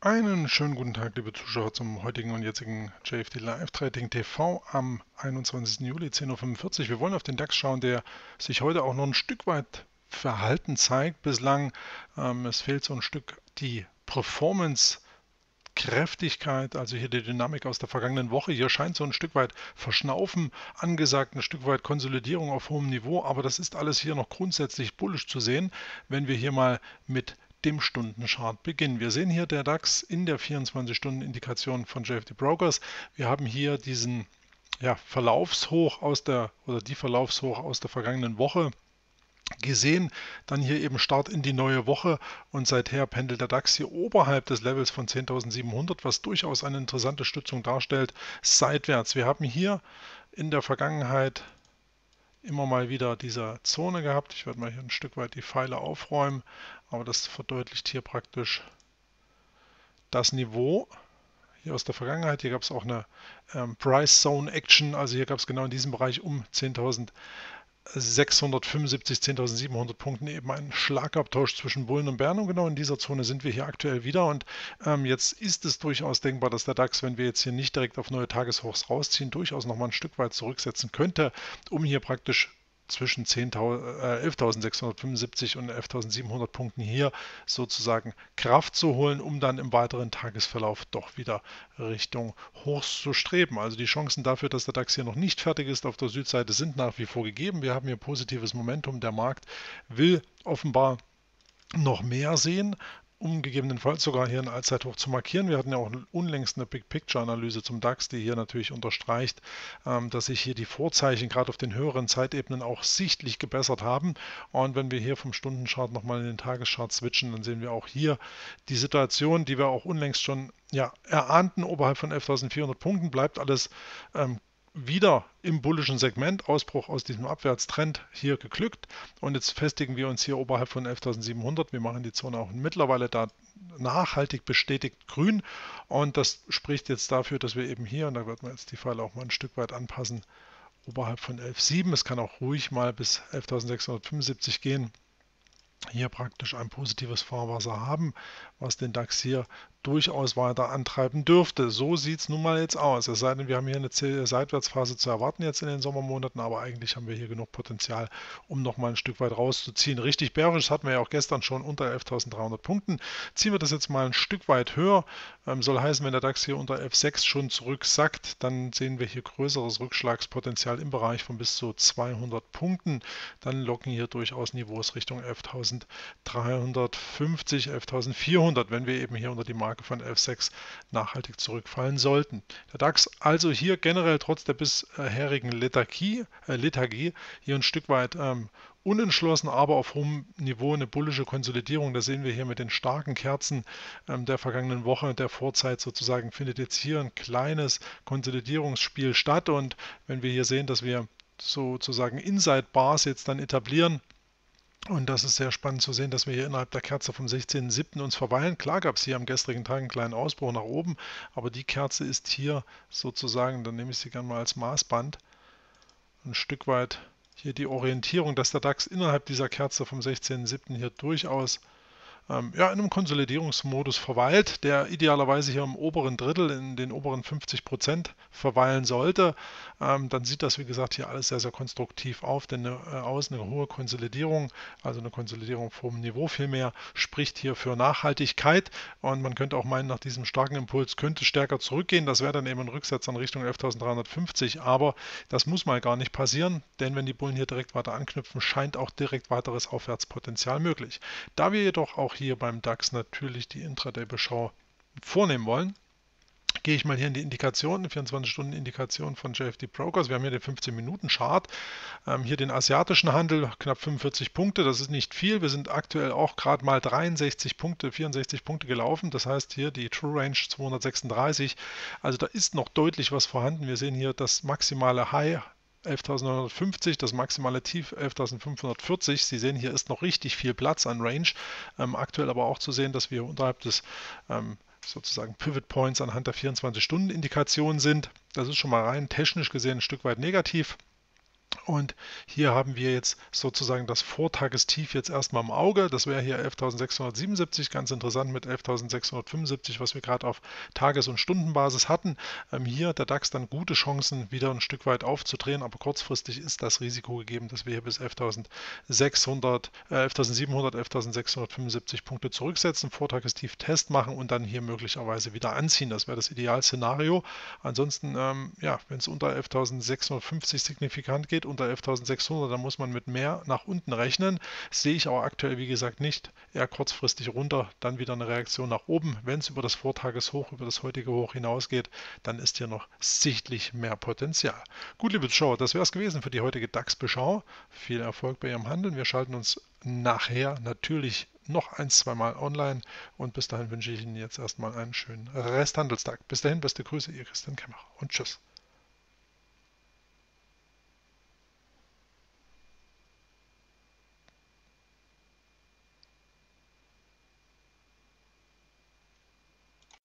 Einen schönen guten Tag, liebe Zuschauer, zum heutigen und jetzigen JFD Live Trading TV am 21. Juli 10:45 Uhr. Wir wollen auf den DAX schauen, der sich heute auch noch ein Stück weit verhalten zeigt bislang. Es fehlt so ein Stück die Performance. Kräftigkeit, also hier die Dynamik aus der vergangenen Woche. Hier scheint so ein Stück weit Verschnaufen angesagt, ein Stück weit Konsolidierung auf hohem Niveau, aber das ist alles hier noch grundsätzlich bullisch zu sehen, wenn wir hier mal mit dem Stundenchart beginnen. Wir sehen hier der DAX in der 24-Stunden-Indikation von JFD Brokers. Wir haben hier diesen Verlaufshoch die Verlaufshoch aus der vergangenen Woche gesehen, dann hier eben Start in die neue Woche und seither pendelt der DAX hier oberhalb des Levels von 10.700, was durchaus eine interessante Stützung darstellt, seitwärts. Wir haben hier in der Vergangenheit immer mal wieder diese Zone gehabt. Ich werde mal hier ein Stück weit die Pfeile aufräumen, aber das verdeutlicht hier praktisch das Niveau hier aus der Vergangenheit. Hier gab es auch eine Price Zone Action, also hier gab es genau in diesem Bereich um 10.675, 10.700 Punkten eben einen Schlagabtausch zwischen Bullen und Bären. Und genau in dieser Zone sind wir hier aktuell wieder. Und jetzt ist es durchaus denkbar, dass der DAX, wenn wir jetzt hier nicht direkt auf neue Tageshochs rausziehen, durchaus nochmal ein Stück weit zurücksetzen könnte, um hier praktisch zwischen 11.675 und 11.700 Punkten hier sozusagen Kraft zu holen, um dann im weiteren Tagesverlauf doch wieder Richtung Hochs zu streben. Also die Chancen dafür, dass der DAX hier noch nicht fertig ist auf der Südseite, sind nach wie vor gegeben. Wir haben hier positives Momentum. Der Markt will offenbar noch mehr sehen, um gegebenenfalls sogar hier ein Allzeithoch zu markieren. Wir hatten ja auch unlängst eine Big-Picture-Analyse zum DAX, die hier natürlich unterstreicht, dass sich hier die Vorzeichen gerade auf den höheren Zeitebenen auch sichtlich gebessert haben. Und wenn wir hier vom Stundenchart nochmal in den Tageschart switchen, dann sehen wir auch hier die Situation, die wir auch unlängst schon erahnten, oberhalb von 11.400 Punkten bleibt alles wieder im bullischen Segment, Ausbruch aus diesem Abwärtstrend hier geglückt und jetzt festigen wir uns hier oberhalb von 11.700. Wir machen die Zone auch mittlerweile da nachhaltig bestätigt grün und das spricht jetzt dafür, dass wir eben hier, und da wird man jetzt die Pfeile auch mal ein Stück weit anpassen, oberhalb von 11.7, es kann auch ruhig mal bis 11.675 gehen, hier praktisch ein positives Fahrwasser haben, was den DAX hier durchaus weiter antreiben dürfte. So sieht es nun mal jetzt aus. Es sei denn, wir haben hier eine Seitwärtsphase zu erwarten jetzt in den Sommermonaten, aber eigentlich haben wir hier genug Potenzial, um nochmal ein Stück weit rauszuziehen. Richtig bärisch, das hatten wir ja auch gestern schon unter 11.300 Punkten. Ziehen wir das jetzt mal ein Stück weit höher. Soll heißen, wenn der DAX hier unter 11.6 schon zurücksackt, dann sehen wir hier größeres Rückschlagspotenzial im Bereich von bis zu 200 Punkten. Dann locken hier durchaus Niveaus Richtung 11.350, 11.400, wenn wir eben hier unter die Marke von 11.6 nachhaltig zurückfallen sollten. Der DAX also hier generell trotz der bisherigen Lethargie hier ein Stück weit unentschlossen, aber auf hohem Niveau eine bullische Konsolidierung. Das sehen wir hier mit den starken Kerzen der vergangenen Woche, der Vorzeit sozusagen, findet jetzt hier ein kleines Konsolidierungsspiel statt. Und wenn wir hier sehen, dass wir sozusagen Inside Bars jetzt dann etablieren, und das ist sehr spannend zu sehen, dass wir hier innerhalb der Kerze vom 16.07. uns verweilen. Klar gab es hier am gestrigen Tag einen kleinen Ausbruch nach oben, aber die Kerze ist hier sozusagen, dann nehme ich sie gerne mal als Maßband, ein Stück weit hier die Orientierung, dass der DAX innerhalb dieser Kerze vom 16.07. hier durchaus in einem Konsolidierungsmodus verweilt, der idealerweise hier im oberen Drittel, in den oberen 50% verweilen sollte. Dann sieht das, wie gesagt, hier alles sehr, sehr konstruktiv aus. Eine hohe Konsolidierung, also eine Konsolidierung auf hohem Niveau vielmehr, spricht hier für Nachhaltigkeit. Und man könnte auch meinen, nach diesem starken Impuls könnte es stärker zurückgehen. Das wäre dann eben ein Rücksetzer in Richtung 11.350. Aber das muss mal gar nicht passieren, denn wenn die Bullen hier direkt weiter anknüpfen, scheint auch direkt weiteres Aufwärtspotenzial möglich. Da wir jedoch auch hier beim DAX natürlich die Intraday-Beschau vornehmen wollen, gehe ich mal hier in die Indikation, 24-Stunden-Indikation von JFD Brokers. Wir haben hier den 15-Minuten-Chart, hier den asiatischen Handel, knapp 45 Punkte, das ist nicht viel. Wir sind aktuell auch gerade mal 63 Punkte, 64 Punkte gelaufen. Das heißt hier die True Range 236. Also da ist noch deutlich was vorhanden. Wir sehen hier das maximale High 11.950, das maximale Tief 11.540. Sie sehen, hier ist noch richtig viel Platz an Range. Aktuell aber auch zu sehen, dass wir unterhalb des sozusagen Pivot Points anhand der 24-Stunden-Indikation sind. Das ist schon mal rein technisch gesehen ein Stück weit negativ. Und hier haben wir jetzt sozusagen das Vortagestief jetzt erstmal im Auge. Das wäre hier 11.677, ganz interessant mit 11.675, was wir gerade auf Tages- und Stundenbasis hatten. Hier der DAX dann gute Chancen, wieder ein Stück weit aufzudrehen, aber kurzfristig ist das Risiko gegeben, dass wir hier bis 11.700, 11.675 Punkte zurücksetzen, Vortagestief Test machen und dann hier möglicherweise wieder anziehen. Das wäre das Idealszenario. Ansonsten, ja, wenn es unter 11.650 signifikant geht, unter 11.600, dann muss man mit mehr nach unten rechnen. Das sehe ich aber aktuell, wie gesagt, nicht. Eher kurzfristig runter, dann wieder eine Reaktion nach oben. Wenn es über das Vortageshoch, über das heutige Hoch hinausgeht, dann ist hier noch sichtlich mehr Potenzial. Gut, liebe Zuschauer, das wäre es gewesen für die heutige DAX-Beschau. Viel Erfolg bei Ihrem Handeln. Wir schalten uns nachher natürlich noch ein, zweimal online und bis dahin wünsche ich Ihnen jetzt erstmal einen schönen Resthandelstag. Bis dahin, beste Grüße, Ihr Christian Kemmerer und tschüss.